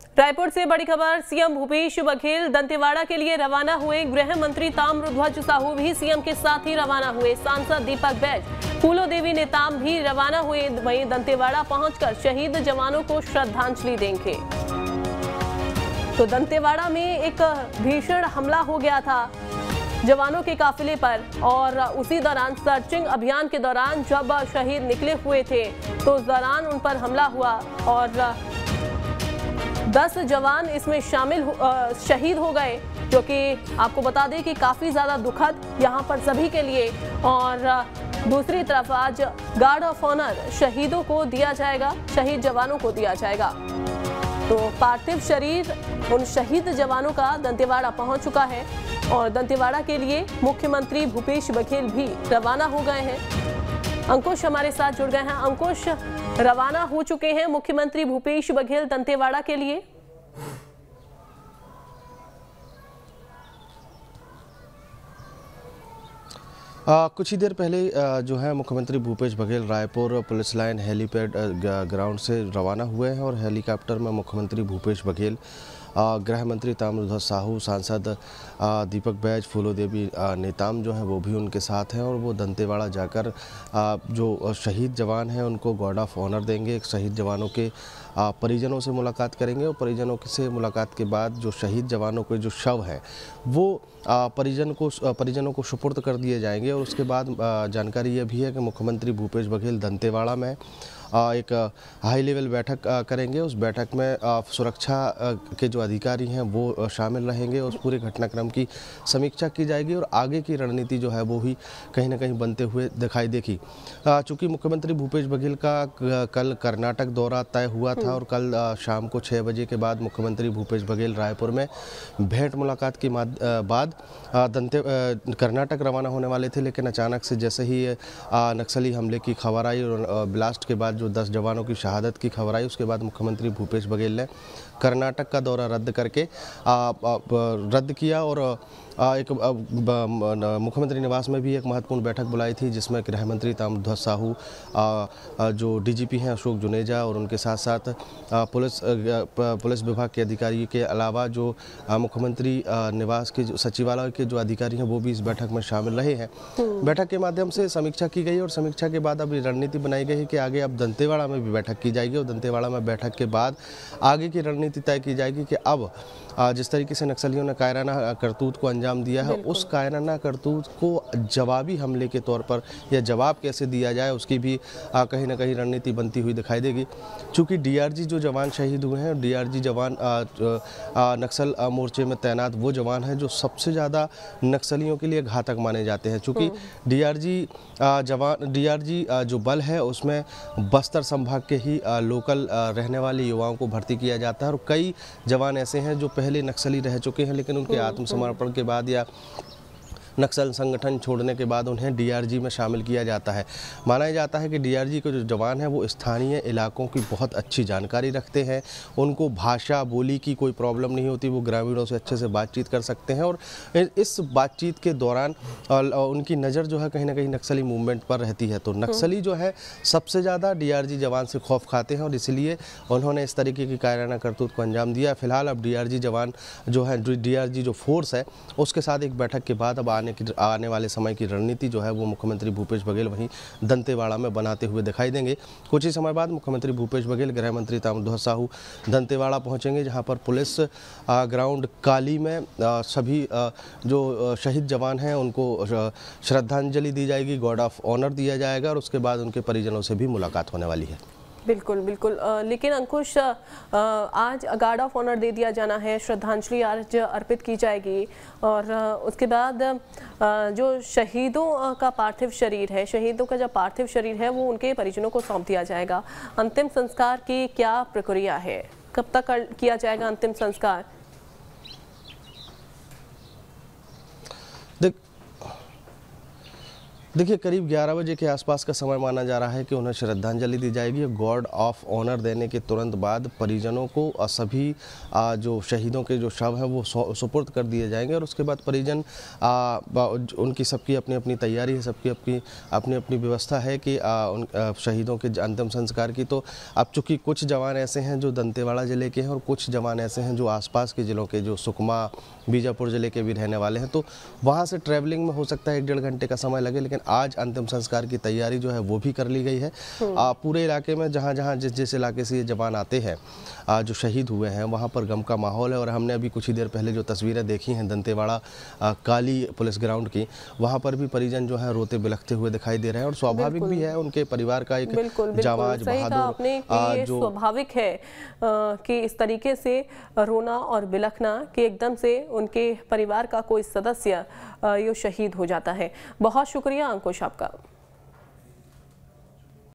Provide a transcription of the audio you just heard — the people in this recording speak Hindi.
रायपुर से बड़ी खबर। सीएम भूपेश बघेल दंतेवाड़ा के लिए रवाना हुए। गृह मंत्री ताम्रध्वज साहू भी सीएम के साथ ही रवाना हुए। सांसद दीपक बैज, फूलो देवी नेताम भी रवाना हुए। वहीं दंतेवाड़ा पहुंचकर शहीद जवानों को श्रद्धांजलि देंगे। तो दंतेवाड़ा में एक भीषण हमला हो गया था जवानों के काफिले पर, और उसी दौरान सर्चिंग अभियान के दौरान जब शहीद निकले हुए थे तो उस दौरान उन पर हमला हुआ और 10 जवान इसमें शहीद हो गए, जो कि आपको बता दें कि काफ़ी ज़्यादा दुखद यहाँ पर सभी के लिए। और दूसरी तरफ आज गार्ड ऑफ ऑनर शहीदों को दिया जाएगा, शहीद जवानों को दिया जाएगा। तो पार्थिव शरीर उन शहीद जवानों का दंतेवाड़ा पहुँच चुका है और दंतेवाड़ा के लिए मुख्यमंत्री भूपेश बघेल भी रवाना हो गए हैं। अंकुश हमारे साथ जुड़ गए हैं। अंकुश, रवाना हो चुके हैं मुख्यमंत्री भूपेश बघेल दंतेवाड़ा के लिए। कुछ ही देर पहले जो है मुख्यमंत्री Bhupesh Baghel Raipur police line helipad ground से रवाना हुए हैं और हेलीकॉप्टर में मुख्यमंत्री भूपेश बघेल, गृह मंत्री ताम्रध्वज साहू, सांसद दीपक बैज, फूलो देवी नेताम जो है वो भी उनके साथ हैं और वो दंतेवाड़ा जाकर जो शहीद जवान हैं उनको गार्ड ऑफ ऑनर देंगे। शहीद जवानों के परिजनों से मुलाकात करेंगे और परिजनों से मुलाकात के बाद जो शहीद जवानों के जो शव हैं वो परिजनों को सुपुर्द कर दिए जाएंगे। और उसके बाद जानकारी ये भी है कि मुख्यमंत्री भूपेश बघेल दंतेवाड़ा में एक हाई लेवल बैठक करेंगे। उस बैठक में सुरक्षा के जो अधिकारी हैं वो शामिल रहेंगे। उस पूरे घटनाक्रम की समीक्षा की जाएगी और आगे की रणनीति जो है वो भी कहीं ना कहीं बनते हुए दिखाई देगी। चूँकि मुख्यमंत्री भूपेश बघेल का कल कर्नाटक दौरा तय हुआ था और कल शाम को 6 बजे के बाद मुख्यमंत्री भूपेश बघेल रायपुर में भेंट मुलाकात के बाद कर्नाटक रवाना होने वाले थे, लेकिन अचानक से जैसे ही नक्सली हमले की खबर आई और ब्लास्ट के बाद जो 10 जवानों की शहादत की खबर आई, उसके बाद मुख्यमंत्री भूपेश बघेल ने कर्नाटक का दौरा रद्द किया और एक मुख्यमंत्री निवास में भी एक महत्वपूर्ण बैठक बुलाई थी, जिसमें गृह मंत्री ताम्रध्वज साहू, जो डीजीपी हैं अशोक जुनेजा और उनके साथ साथ पुलिस विभाग के अधिकारी के अलावा जो मुख्यमंत्री निवास के सचिवालय के जो अधिकारी हैं वो भी इस बैठक में शामिल रहे हैं। बैठक के माध्यम से समीक्षा की गई और समीक्षा के बाद अब रणनीति बनाई गई है कि आगे अब दंतेवाड़ा में भी बैठक की जाएगी और दंतेवाड़ा में बैठक के बाद आगे की रणनीति तय की जाएगी कि अब जिस तरीके से नक्सलियों ने कायराना करतूत को अंजाम दिया है, उस कायराना करतूत को जवाबी हमले के तौर पर या जवाब कैसे दिया जाए, उसकी भी कहीं ना कहीं रणनीति बनती हुई दिखाई देगी। चूँकि डीआरजी जो जवान शहीद हुए हैं, डीआरजी जवान नक्सल मोर्चे में तैनात वो जवान हैं जो सबसे ज़्यादा नक्सलियों के लिए घातक माने जाते हैं। चूँकि डीआरजी जो बल है उसमें बस्तर संभाग के ही लोकल रहने वाले युवाओं को भर्ती किया जाता है और कई जवान ऐसे हैं जो पहले नक्सली रह चुके हैं, लेकिन उनके आत्मसमर्पण के बाद या नक्सल संगठन छोड़ने के बाद उन्हें डीआरजी में शामिल किया जाता है। माना जाता है कि डीआरजी के जो जवान हैं वो स्थानीय इलाकों की बहुत अच्छी जानकारी रखते हैं, उनको भाषा बोली की कोई प्रॉब्लम नहीं होती, वो ग्रामीणों से अच्छे से बातचीत कर सकते हैं और इस बातचीत के दौरान उनकी नज़र जो है कहीं ना कहीं नक्सली मूवमेंट पर रहती है। तो नक्सली जो है सबसे ज़्यादा डीआरजी जवान से खौफ खाते हैं और इसलिए उन्होंने इस तरीके की कायराना करतूत को अंजाम दिया। फिलहाल अब डीआरजी जवान जो है, डीआरजी जो फोर्स है, उसके साथ एक बैठक के बाद अब आने वाले समय की रणनीति जो है वो मुख्यमंत्री भूपेश बघेल वहीं दंतेवाड़ा में बनाते हुए दिखाई देंगे। कुछ ही समय बाद मुख्यमंत्री भूपेश बघेल, गृह मंत्री ताम्रध्वज साहू दंतेवाड़ा पहुंचेंगे, जहां पर पुलिस ग्राउंड काली में सभी जो शहीद जवान हैं उनको श्रद्धांजलि दी जाएगी, गार्ड ऑफ ऑनर दिया जाएगा और उसके बाद उनके परिजनों से भी मुलाकात होने वाली है। बिल्कुल बिल्कुल। लेकिन अंकुश, आज गार्ड ऑफ ऑनर दे दिया जाना है, श्रद्धांजलि आज अर्पित की जाएगी और उसके बाद जो शहीदों का पार्थिव शरीर है, शहीदों का जो पार्थिव शरीर है वो उनके परिजनों को सौंप दिया जाएगा। अंतिम संस्कार की क्या प्रक्रिया है, कब तक किया जाएगा अंतिम संस्कार? देखिए, करीब 11 बजे के आसपास का समय माना जा रहा है कि उन्हें श्रद्धांजलि दी जाएगी। गार्ड ऑफ ऑनर देने के तुरंत बाद परिजनों को सभी जो शहीदों के जो शव हैं वो सुपुर्द कर दिए जाएंगे और उसके बाद परिजन उनकी सबकी अपनी अपनी तैयारी है, सबकी अपनी अपनी व्यवस्था है कि उन शहीदों के अंतिम संस्कार की। तो अब चूँकि कुछ जवान ऐसे हैं जो दंतेवाड़ा ज़िले के हैं और कुछ जवान ऐसे हैं जो आसपास के ज़िलों के, जो सुकमा बीजापुर ज़िले के भी रहने वाले हैं, तो वहाँ से ट्रैवलिंग में हो सकता है 1-1.5 घंटे का समय लगे। लेकिन आज अंतिम संस्कार की तैयारी जो है वो भी कर ली गई है। पूरे इलाके में जहाँ जहाँ जिस इलाके से ये जवान आते हैं, जो शहीद हुए हैं, वहाँ पर गम का माहौल है। और हमने अभी कुछ ही देर पहले जो तस्वीरें देखी हैं दंतेवाड़ा काली पुलिस ग्राउंड की, वहाँ पर भी परिजन जो है रोते बिलखते हुए दिखाई दे रहे हैं। और स्वाभाविक भी है, उनके परिवार का एक जाबाज बहादुर जो स्वाभाविक है कि इस तरीके से रोना और बिलखना कि एकदम से उनके परिवार का कोई सदस्य यो शहीद हो जाता है। बहुत शुक्रिया अंकुश आपका।